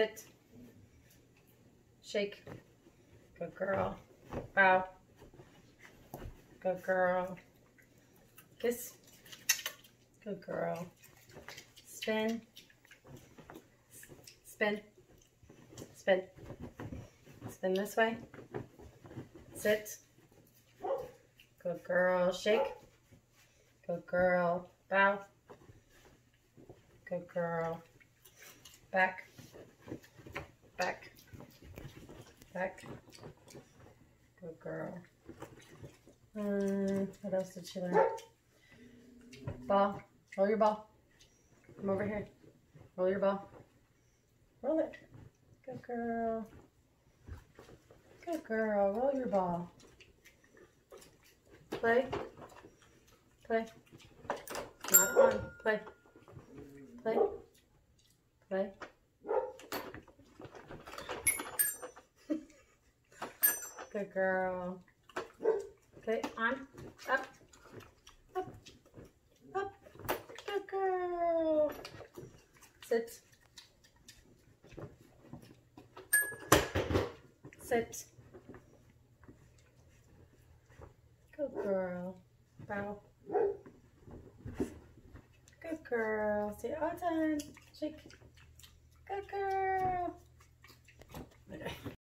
Sit. Shake. Good girl. Bow. Good girl. Kiss. Good girl. Spin. Spin. Spin. Spin this way. Sit. Good girl. Shake. Good girl. Bow. Good girl. Back. Back. Back. Good girl. What else did she learn? Ball. Roll your ball. Come over here. Roll your ball. Roll it. Good girl. Good girl. Roll your ball. Play. Play. Not on. Play. Play. Play. Good girl. Okay, on. Up. Up. Up. Good girl. Sit. Sit. Good girl. Bow. Good girl. Say all done. Shake. Good girl. Okay.